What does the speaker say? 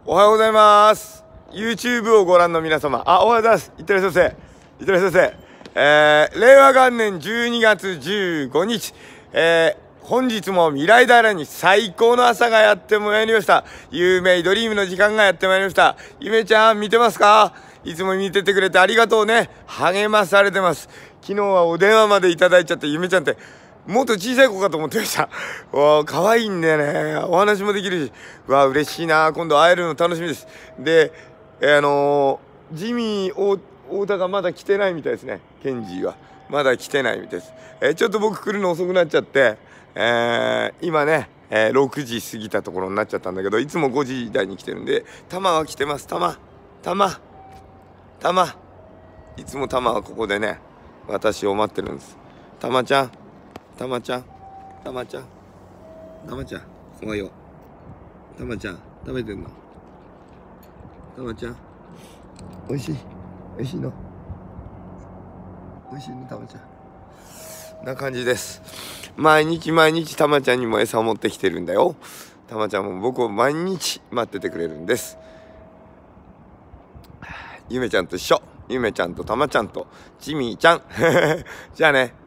おはようございます。 YouTube をご覧の皆様、おはようございます。いってらっしゃいませ。いってらっしゃいませ。令和元年12月15日、本日も未来平に最高の朝がやってまいりました。有名ドリームの時間がやってまいりました。ゆめちゃん見てますか？いつも見ててくれてありがとうね。励まされてます。昨日はお電話までいただいちゃって、ゆめちゃんってもっと小さい子かと思ってました。わー、可愛いんだよね。お話もできるし、わー、嬉しいな。今度会えるの楽しみです。で、ジミー太田がまだ来てないみたいですね。ケンジーはまだ来てないみたいです。ちょっと僕来るの遅くなっちゃって、今ね、6時過ぎたところになっちゃったんだけど、いつも5時台に来てるんで、タマは来てます。タマいつもタマはここでね、私を待ってるんです。タマちゃん、おはよう。タマちゃん食べてんの？タマちゃんおいしいのタマちゃんな感じです。毎日タマちゃんにも餌を持ってきてるんだよ。タマちゃんも僕を毎日待っててくれるんです。ゆめちゃんと一緒。ゆめちゃんとタマちゃんとジミーちゃんじゃあね。